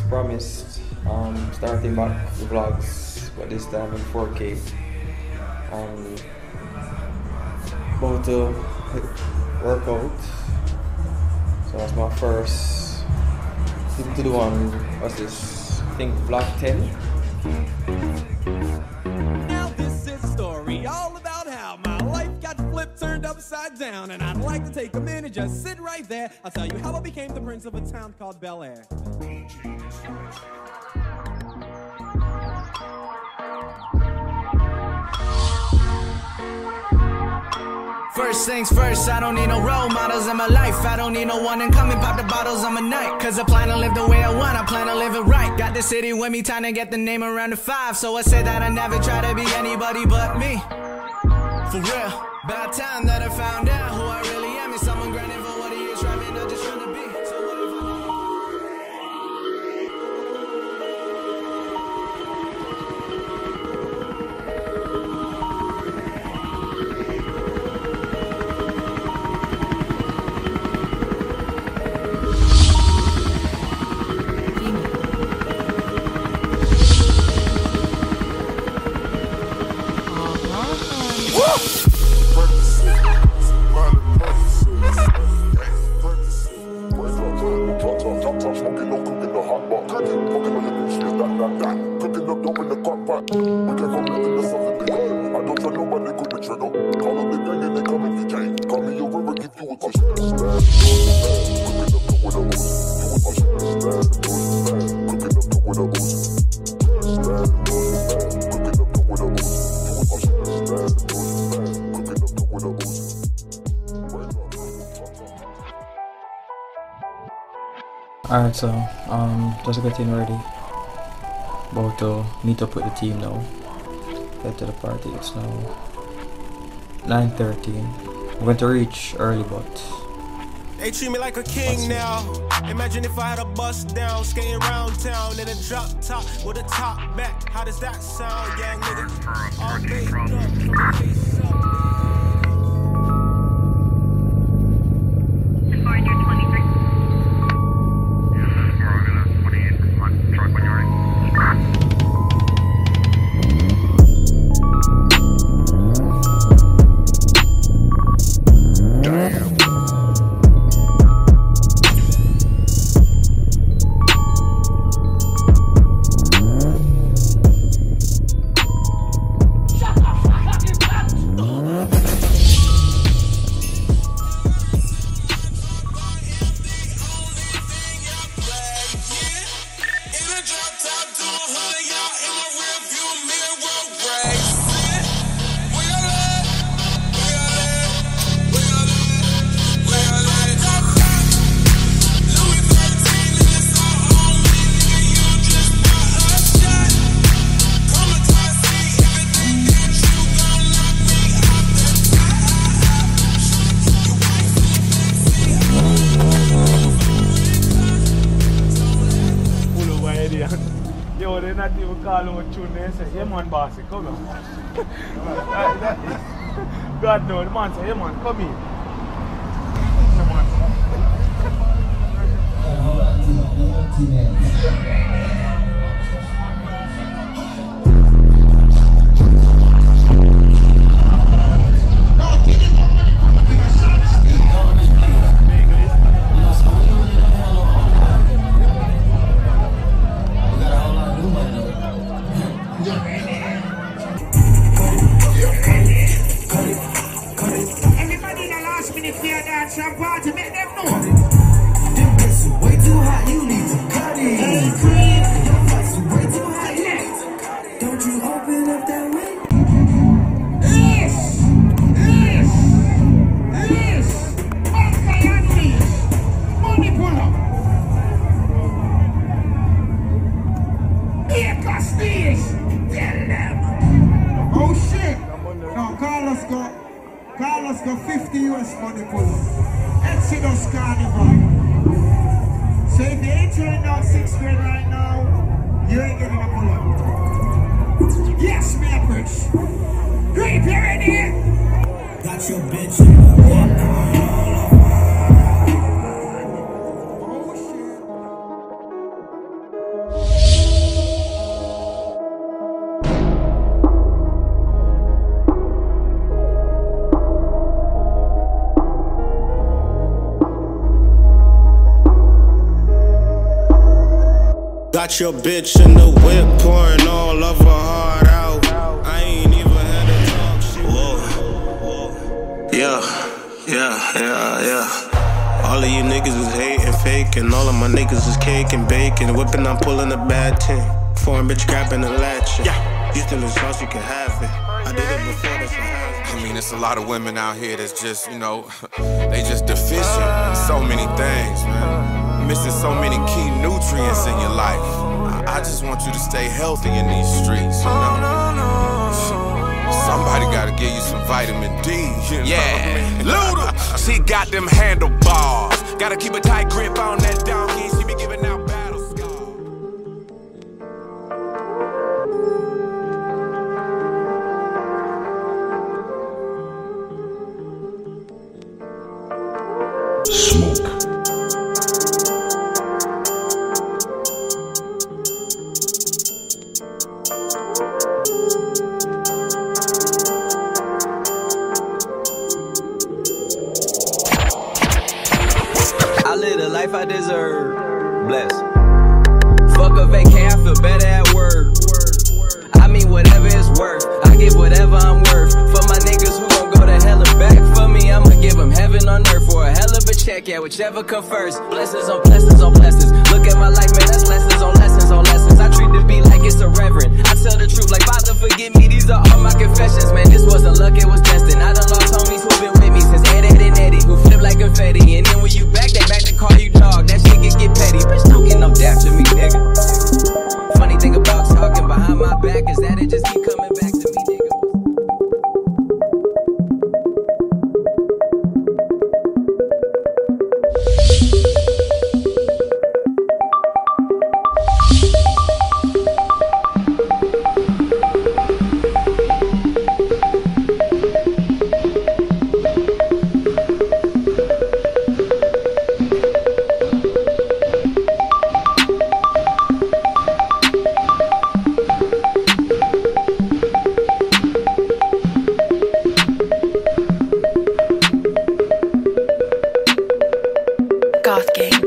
promised, starting back the vlogs, but this time in 4K. About to workout, so that's my first thing to do on, what's this, I think vlog 10. Now this is a story all about how my life got flipped, turned upside down, and I'd like to take a minute, just sit right there. I'll tell you how I became the prince of a town called Bel Air. First things first, I don't need no role models in my life. I don't need no one and come and pop the bottles on my night. Cause I plan to live the way I want, I plan to live it right. Got the city with me, time to get the name around the 5. So I said that I never try to be anybody but me. For real, about time that I found out who I really am. Is someone grinding for what he is, trying not just trying to be. So what if Alright, so just getting ready. About to meet up with the team now. Head to the party. It's now 9:13. I'm going to reach early, but they treat me like a king now. Imagine if I had a bus down, skating around town in a drop top with a top back. How does that sound, young nigga? All baked up, face up. Yo, they're not even calling what tune they say. Yeah man, bossy, come on. God no, the man say, yeah man, come in. To make them know. Them breasts are way too hot, you need to cut it. Your breasts are way too hot, yeah. Don't you open up that way? Yes! Okay, and please. Money pull up. Here, Costis. Tell them. Oh shit. No, Carlos got 50 US money pull up. Exodus Carnival. So if you ain't turning out 6 grand right now, you ain't getting a pull up. Yes, me a push. Great, you ready? Got your bitch in the got your bitch in the whip, pouring all of her heart out. I ain't even had to talk shit. Whoa. Yeah. All of you niggas is hating, faking. All of my niggas is cake and bacon. Whipping, I'm pulling a bad thing. Foreign bitch grabbing the latch. Yeah. You still in sauce, you can have it. I did it before, that's a habit. I mean, it's a lot of women out here that's just, you know, they just deficient in so many things, man. Missing so many key nutrients in your life. I just want you to stay healthy in these streets, you know. Somebody gotta give you some vitamin D, you know? Yeah, Luda, she got them handlebars. Gotta keep a tight grip on that donkey. She be giving out battle scars. Smoke. I live the life I deserve. Bless. Fuck a vacay, I feel better at work. I mean whatever it's worth, I give whatever I'm worth. For my niggas who gon' go to hell and back, for me I'ma give them heaven on earth for a hell of a check, yeah, whichever come first. Blessings on blessings on blessings. Look at my life, man, that's lessons on lessons on lessons. I treat the beat like it's a reverend. I tell the truth like Father forgive me, these are all my confessions. Man, this wasn't luck, it was destined. I done lost homies who been with me since Ed and Eddie, who flip like confetti. And then when you back, they back to call you dog. That shit can get petty, bitch, don't get no dap to me, nigga. Funny thing about talking behind my back is that it just keep coming back to me, nigga. Goth Gang.